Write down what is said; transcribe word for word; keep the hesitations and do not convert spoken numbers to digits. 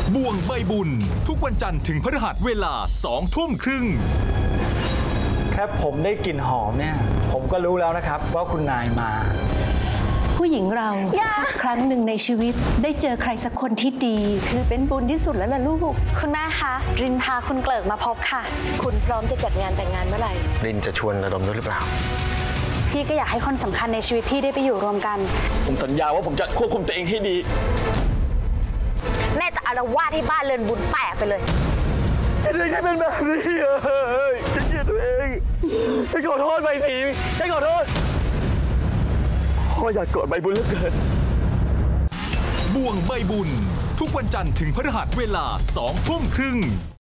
บ่วงใบบุญทุกวันจันทร์ถึงพฤหัสเวลาสองทุ่มครึ่งแค่ผมได้กลิ่นหอมเนี่ยผมก็รู้แล้วนะครับว่าคุณนายมาผู้หญิงเราครั้งหนึ่งในชีวิตได้เจอใครสักคนที่ดีคือเป็นบุญที่สุดแล้วล่ะลูกคุณแม่คะรินพาคุณเกลิกมาพบค่ะคุณพร้อมจะจัดงานแต่งงานเมื่อไหร่รินจะชวนระดมด้วยหรือเปล่าพี่ก็อยากให้คนสำคัญในชีวิตพี่ได้ไปอยู่รวมกันผมสัญญาว่าผมจะควบคุมตัวเองให้ดีแม่จะอาละวาดให้บ้านเรือนบุญแตกไปเลยฉันไม่ใช่เป็นแบบนี้เลยฉันเกลียดตัวเองฉันขอโทษใบสีฉันขอโทษพ่ออยากกอดใบบุญเหลือเกินบ่วงใบบุญทุกวันจันทร์ถึงพฤหัสเวลาสองทุ่มครึ่ง